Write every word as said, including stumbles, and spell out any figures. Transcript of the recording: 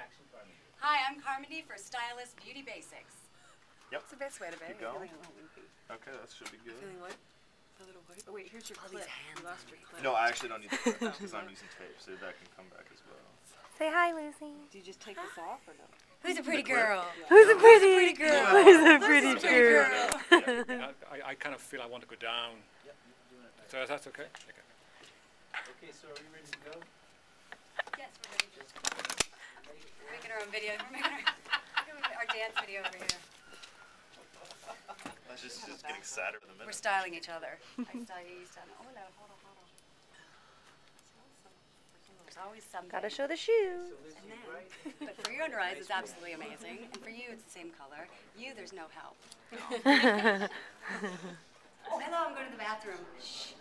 Hi, I'm Carmindy for StyleList Beauty Basics. Yep. It's the best way to be. Keep going. Okay, that should be good. Feeling what? A little what? Oh wait, here's your clip. You lost your clip. No, I actually don't need the clip because I'm using tape, so that can come back as well. Say hi, Lucy. Do you just take this off or no? Who's a pretty girl? Who's a pretty, pretty girl? Who's a pretty Who's a pretty girl? girl? I, I kind of feel I want to go down. Yep, you're doing it right. So that's okay? Okay. Okay, so are you ready to go? Yes, we're ready. We're making our own video. We're making our, our dance video over here. That's just, just getting sadder in the minute. We're styling each other. I style you, you style me. Oh no, hold on, hold on. There's always something. Gotta show the shoes. So Lucy, And then, right? but for your under eyes, it's absolutely amazing. And for you, it's the same color. You, there's no help. Oh, hello, I'm going to the bathroom. Shh.